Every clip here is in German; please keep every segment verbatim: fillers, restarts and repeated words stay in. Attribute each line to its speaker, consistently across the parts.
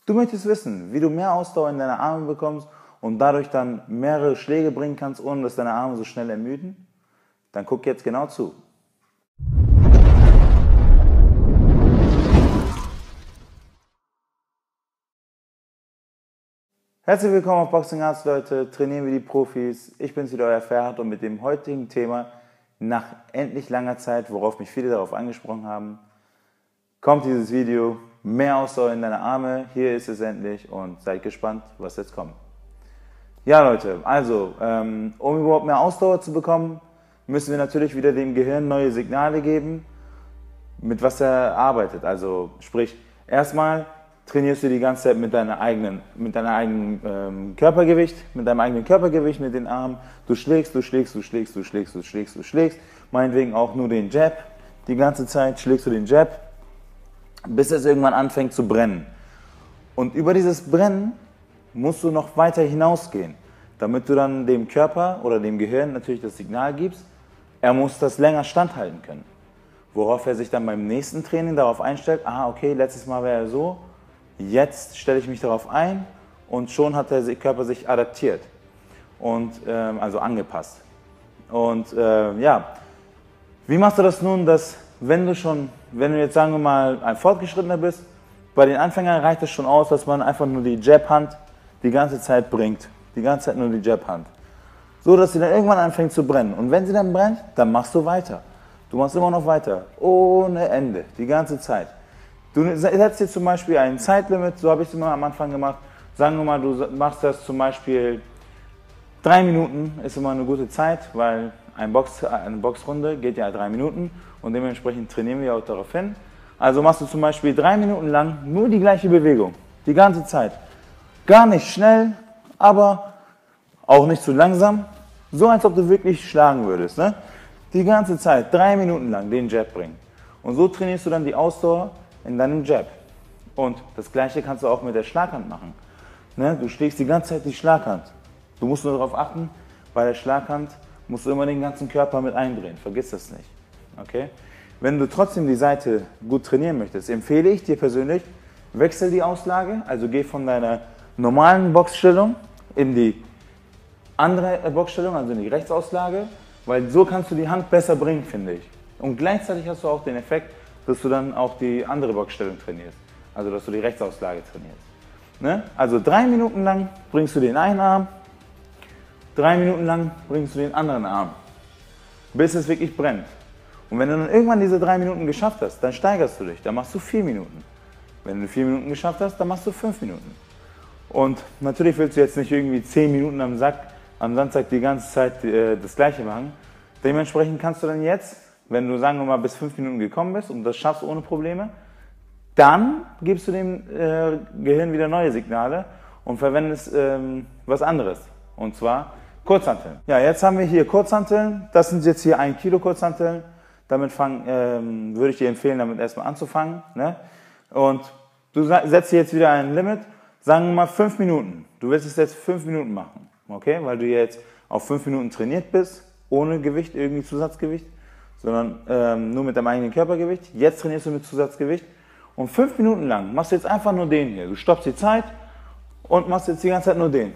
Speaker 1: Du möchtest wissen, wie du mehr Ausdauer in deine Arme bekommst und dadurch dann mehrere Schläge bringen kannst, ohne dass deine Arme so schnell ermüden? Dann guck jetzt genau zu. Herzlich willkommen auf Boxing Arts, Leute. Trainieren wir die Profis. Ich bin's wieder, euer Ferhat, und mit dem heutigen Thema, nach endlich langer Zeit, worauf mich viele darauf angesprochen haben, kommt dieses Video. Mehr Ausdauer in deine Arme. Hier ist es endlich und seid gespannt, was jetzt kommt. Ja, Leute, also, ähm, um überhaupt mehr Ausdauer zu bekommen, müssen wir natürlich wieder dem Gehirn neue Signale geben, mit was er arbeitet. Also, sprich, erstmal trainierst du die ganze Zeit mit deiner eigenen, mit deiner eigenen ähm, Körpergewicht, mit deinem eigenen Körpergewicht, mit den Armen. Du schlägst, du schlägst, du schlägst, du schlägst, du schlägst, du schlägst. Meinetwegen auch nur den Jab. Die ganze Zeit schlägst du den Jab, bis es irgendwann anfängt zu brennen. Und über dieses Brennen musst du noch weiter hinausgehen, damit du dann dem Körper oder dem Gehirn natürlich das Signal gibst, er muss das länger standhalten können. Worauf er sich dann beim nächsten Training darauf einstellt, ah, okay, letztes Mal war er so, jetzt stelle ich mich darauf ein, und schon hat der Körper sich adaptiert und ähm, also angepasst. Und äh, ja, wie machst du das nun, dass wenn du schon, wenn du jetzt, sagen wir mal, ein Fortgeschrittener bist, bei den Anfängern reicht es schon aus, dass man einfach nur die Jab-Hand die ganze Zeit bringt. Die ganze Zeit nur die Jab-Hand. So, dass sie dann irgendwann anfängt zu brennen. Und wenn sie dann brennt, dann machst du weiter. Du machst immer noch weiter. Ohne Ende. Die ganze Zeit. Du setzt dir zum Beispiel ein Zeitlimit, so habe ich es immer am Anfang gemacht. Sagen wir mal, du machst das zum Beispiel drei Minuten, ist immer eine gute Zeit, weil ein Box, eine Boxrunde geht ja drei Minuten und dementsprechend trainieren wir auch darauf hin. Also machst du zum Beispiel drei Minuten lang nur die gleiche Bewegung, die ganze Zeit. Gar nicht schnell, aber auch nicht zu langsam, so als ob du wirklich schlagen würdest. Ne? Die ganze Zeit, drei Minuten lang den Jab bringen. Und so trainierst du dann die Ausdauer in deinem Jab. Und das gleiche kannst du auch mit der Schlaghand machen. Ne? Du schlägst die ganze Zeit die Schlaghand. Du musst nur darauf achten, bei der Schlaghand musst du immer den ganzen Körper mit eindrehen. Vergiss das nicht. Okay? Wenn du trotzdem die Seite gut trainieren möchtest, empfehle ich dir persönlich, wechsel die Auslage, also geh von deiner normalen Boxstellung in die andere Boxstellung, also in die Rechtsauslage, weil so kannst du die Hand besser bringen, finde ich. Und gleichzeitig hast du auch den Effekt, dass du dann auch die andere Boxstellung trainierst, also dass du die Rechtsauslage trainierst. Ne? Also drei Minuten lang bringst du den einen Arm, drei Minuten lang bringst du den anderen Arm, bis es wirklich brennt. Und wenn du dann irgendwann diese drei Minuten geschafft hast, dann steigerst du dich, dann machst du vier Minuten. Wenn du vier Minuten geschafft hast, dann machst du fünf Minuten. Und natürlich willst du jetzt nicht irgendwie zehn Minuten am Sack, am Sandsack die ganze Zeit äh, das Gleiche machen. Dementsprechend kannst du dann jetzt, wenn du, sagen wir mal, bis fünf Minuten gekommen bist und das schaffst ohne Probleme, dann gibst du dem äh, Gehirn wieder neue Signale und verwendest ähm, was anderes. Und zwar Kurzhanteln. Ja, jetzt haben wir hier Kurzhanteln. Das sind jetzt hier ein Kilo Kurzhanteln. Damit fang, ähm, würde ich dir empfehlen, damit erstmal anzufangen. Ne? Und du setzt dir jetzt wieder ein Limit. Sagen wir mal fünf Minuten. Du willst es jetzt fünf Minuten machen. Okay? Weil du jetzt auf fünf Minuten trainiert bist. Ohne Gewicht, irgendwie Zusatzgewicht. Sondern ähm, nur mit deinem eigenen Körpergewicht. Jetzt trainierst du mit Zusatzgewicht. Und fünf Minuten lang machst du jetzt einfach nur den hier. Du stoppst die Zeit und machst jetzt die ganze Zeit nur den.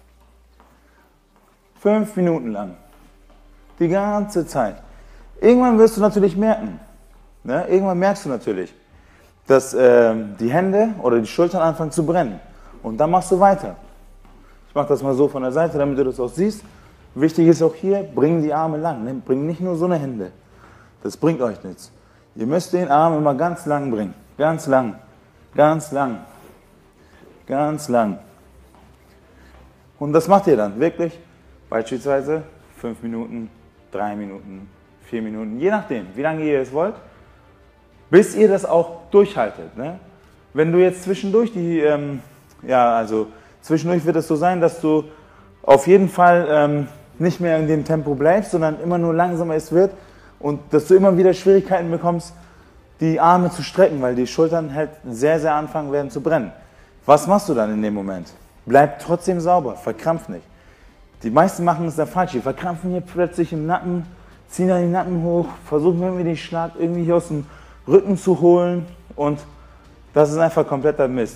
Speaker 1: Fünf Minuten lang. Die ganze Zeit. Irgendwann wirst du natürlich merken, ne? Irgendwann merkst du natürlich, dass äh, die Hände oder die Schultern anfangen zu brennen. Und dann machst du weiter. Ich mache das mal so von der Seite, damit du das auch siehst. Wichtig ist auch hier, bring die Arme lang. Ne? Bring nicht nur so eine Hände. Das bringt euch nichts. Ihr müsst den Arm immer ganz lang bringen. Ganz lang. Ganz lang. Ganz lang. Und das macht ihr dann wirklich. Beispielsweise fünf Minuten, drei Minuten, vier Minuten, je nachdem, wie lange ihr es wollt, bis ihr das auch durchhaltet. Ne? Wenn du jetzt zwischendurch die, ähm, ja, also zwischendurch wird es so sein, dass du auf jeden Fall ähm, nicht mehr in dem Tempo bleibst, sondern immer nur langsamer es wird und dass du immer wieder Schwierigkeiten bekommst, die Arme zu strecken, weil die Schultern halt sehr, sehr anfangen werden zu brennen. Was machst du dann in dem Moment? Bleib trotzdem sauber, verkrampf nicht. Die meisten machen es da falsch, die verkrampfen hier plötzlich im Nacken, ziehen dann den Nacken hoch, versuchen irgendwie den Schlag irgendwie hier aus dem Rücken zu holen und das ist einfach kompletter Mist.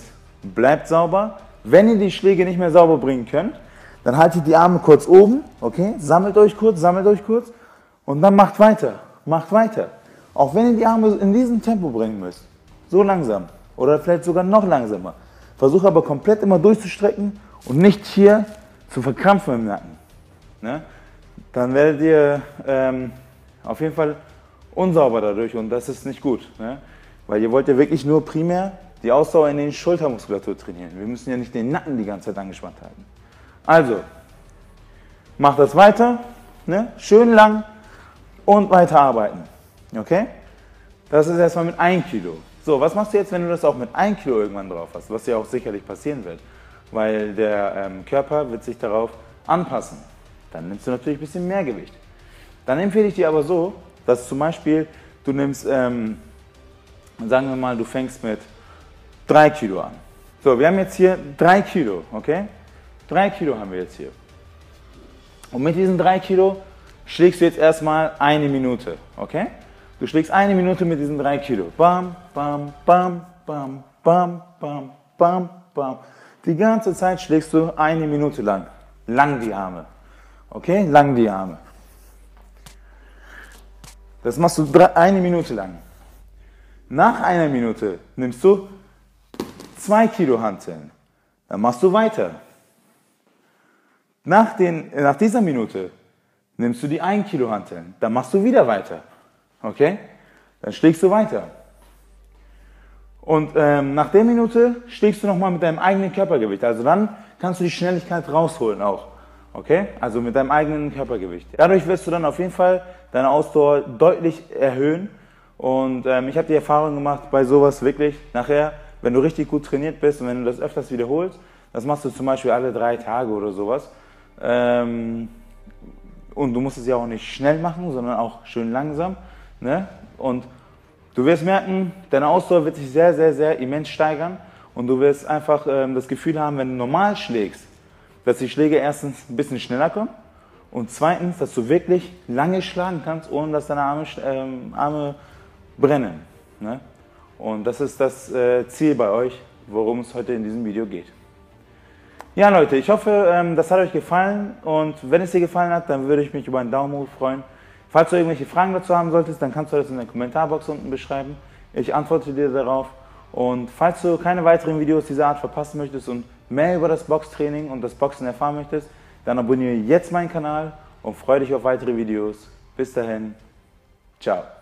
Speaker 1: bleibt sauber. Wenn ihr die Schläge nicht mehr sauber bringen könnt, dann haltet die Arme kurz oben, okay? Sammelt euch kurz, sammelt euch kurz und dann macht weiter, macht weiter. Auch wenn ihr die Arme in diesem Tempo bringen müsst, so langsam oder vielleicht sogar noch langsamer. Versucht aber komplett immer durchzustrecken und nicht hier zu verkrampfen im Nacken. Ne? Dann werdet ihr ähm, auf jeden Fall unsauber dadurch und das ist nicht gut. Ne? Weil ihr wollt ja wirklich nur primär die Ausdauer in den Schultermuskulatur trainieren. Wir müssen ja nicht den Nacken die ganze Zeit angespannt halten. Also, macht das weiter, ne? Schön lang und weiter arbeiten. Okay? Das ist erstmal mit ein Kilo. So, was machst du jetzt, wenn du das auch mit ein Kilo irgendwann drauf hast? Was ja auch sicherlich passieren wird. Weil der ähm, Körper wird sich darauf anpassen. Dann nimmst du natürlich ein bisschen mehr Gewicht. Dann empfehle ich dir aber so, dass zum Beispiel du nimmst, ähm, sagen wir mal, du fängst mit drei Kilo an. So, wir haben jetzt hier drei Kilo, okay? drei Kilo haben wir jetzt hier. Und mit diesen drei Kilo schlägst du jetzt erstmal eine Minute, okay? Du schlägst eine Minute mit diesen drei Kilo. Bam, bam, bam, bam, bam, bam, bam, bam. Die ganze Zeit schlägst du eine Minute lang. Lang die Arme. Okay? Lang die Arme. Das machst du drei, eine Minute lang. Nach einer Minute nimmst du zwei Kilo Hanteln. Dann machst du weiter. Nach, den, nach dieser Minute nimmst du die ein Kilo Hanteln. Dann machst du wieder weiter. Okay? Dann schlägst du weiter. Und ähm, nach der Minute schlägst du nochmal mit deinem eigenen Körpergewicht. Also dann kannst du die Schnelligkeit rausholen auch. Okay? Also mit deinem eigenen Körpergewicht. Dadurch wirst du dann auf jeden Fall deine Ausdauer deutlich erhöhen. Und ähm, ich habe die Erfahrung gemacht bei sowas wirklich. Nachher, wenn du richtig gut trainiert bist und wenn du das öfters wiederholst, das machst du zum Beispiel alle drei Tage oder sowas. Ähm, und du musst es ja auch nicht schnell machen, sondern auch schön langsam. Ne? Und du wirst merken, deine Ausdauer wird sich sehr, sehr, sehr immens steigern. Und du wirst einfach ähm, das Gefühl haben, wenn du normal schlägst, dass die Schläge erstens ein bisschen schneller kommen und zweitens, dass du wirklich lange schlagen kannst, ohne dass deine Arme, ähm, Arme brennen. Ne? Und das ist das äh, Ziel bei euch, worum es heute in diesem Video geht. Ja Leute, ich hoffe, ähm, das hat euch gefallen und wenn es dir gefallen hat, dann würde ich mich über einen Daumen hoch freuen. Falls du irgendwelche Fragen dazu haben solltest, dann kannst du das in der Kommentarbox unten beschreiben. Ich antworte dir darauf. Und falls du keine weiteren Videos dieser Art verpassen möchtest und mehr über das Boxtraining und das Boxen erfahren möchtest, dann abonniere jetzt meinen Kanal und freue dich auf weitere Videos. Bis dahin, ciao.